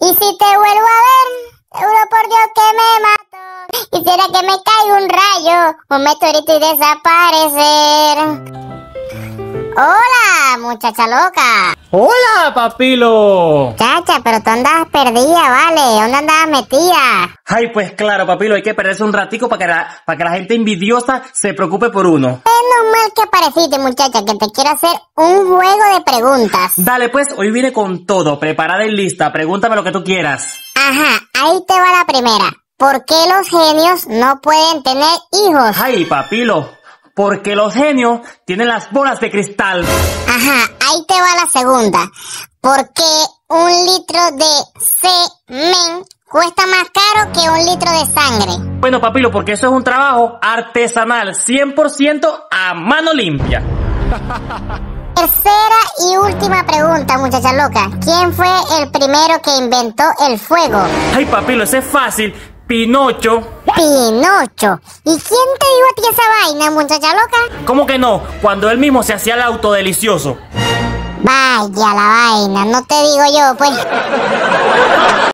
si te vuelvo a ver, juro por Dios que me mato. Quisiera que me caiga un rayo, un meteorito y desaparecer. Hola, muchacha loca. ¡Hola, papilo! Chacha, pero tú andabas perdida, ¿vale? ¿Dónde andabas metida? Ay, pues claro, papilo, hay que perderse un ratico para que la gente envidiosa se preocupe por uno. Es normal que apareciste, muchacha, que te quiero hacer un juego de preguntas. Dale, pues, hoy viene con todo, preparada y lista. Pregúntame lo que tú quieras. Ajá, ahí te va la primera. ¿Por qué los genios no pueden tener hijos? Ay, papilo, porque los genios tienen las bolas de cristal. Ajá, ahí te va la segunda. ¿Por qué un litro de semen cuesta más caro que un litro de sangre? Bueno, papilo, porque eso es un trabajo artesanal, 100% a mano limpia. Tercera y última pregunta, muchacha loca. ¿Quién fue el primero que inventó el fuego? Ay, papilo, eso es fácil. Pinocho. Pinocho. ¿Y quién te dijo a ti esa vaina, muchacha loca? ¿Cómo que no? Cuando él mismo se hacía el autodelicioso. Vaya la vaina, no te digo yo, pues.